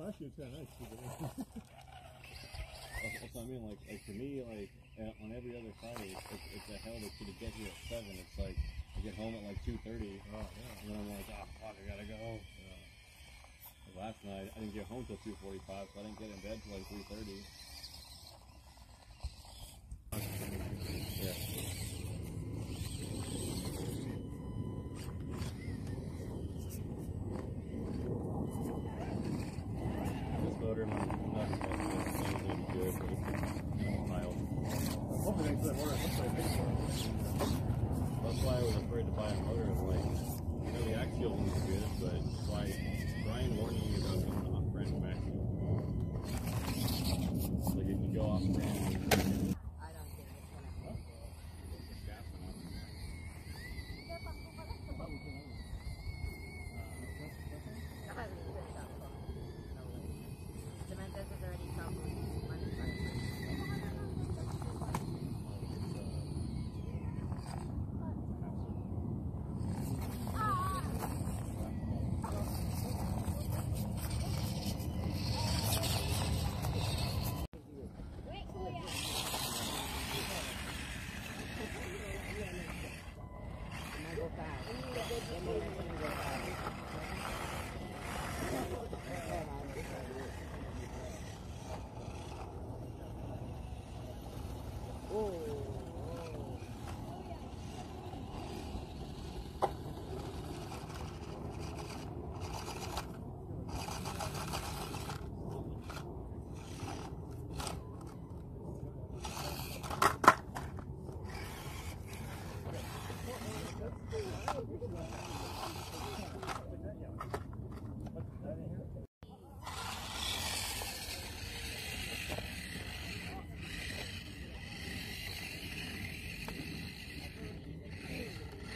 actually, it's kind of nice. That's what I mean. Like for me, like on every other Friday, it's a hell to get here at 7. It's like I get home at like 2:30. Oh yeah. And then I'm like, oh fuck, I gotta go. Yeah. Last night I didn't get home till 2:45, so I didn't get in bed till like 3:30. Yeah. This motor, I'm not good, but it's mild. Hopefully they put more. That's why I was afraid to buy a motor. Like, you know, the Axial one's good, but it's like Brian warning you about going off-brand Axial. Like, if you go off-brand, I don't think it's gonna happen. Samantha has already talked with money for it.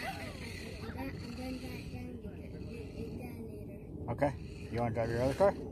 Okay, you want to drive your other car?